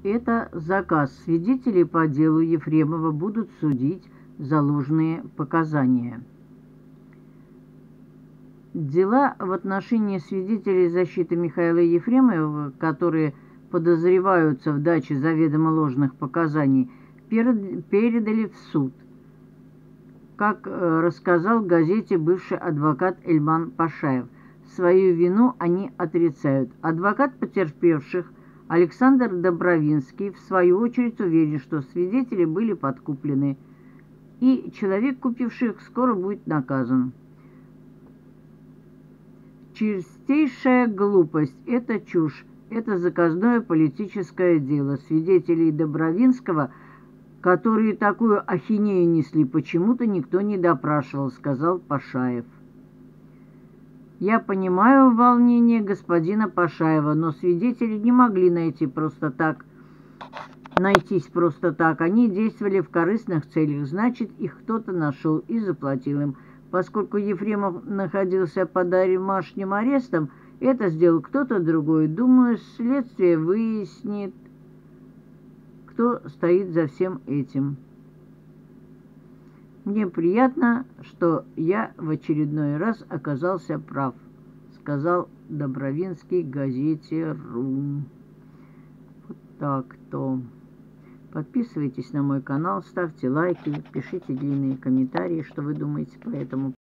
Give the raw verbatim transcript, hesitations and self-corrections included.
Это заказ. Свидетели по делу Ефремова будут судить за ложные показания. Дела в отношении свидетелей защиты Михаила Ефремова, которые подозреваются в даче заведомо ложных показаний, передали в суд. Как рассказал в газете бывший адвокат Эльман Пашаев, свою вину они отрицают. Адвокат потерпевших Александр Добровинский, в свою очередь, уверен, что свидетели были подкуплены, и человек, купивший их, скоро будет наказан. Чистейшая глупость – это чушь, это заказное политическое дело. Свидетелей Добровинского, которые такую ахинею несли, почему-то никто не допрашивал, сказал Пашаев. Я понимаю волнение господина Пашаева, но свидетели не могли найти просто так, найтись просто так. Они действовали в корыстных целях, значит, их кто-то нашел и заплатил им. Поскольку Ефремов находился под домашним арестом, это сделал кто-то другой. Думаю, следствие выяснит, кто стоит за всем этим. Мне приятно, что я в очередной раз оказался прав, сказал Добровинский газете РУ. Вот так-то. Подписывайтесь на мой канал, ставьте лайки, пишите длинные комментарии, что вы думаете по этому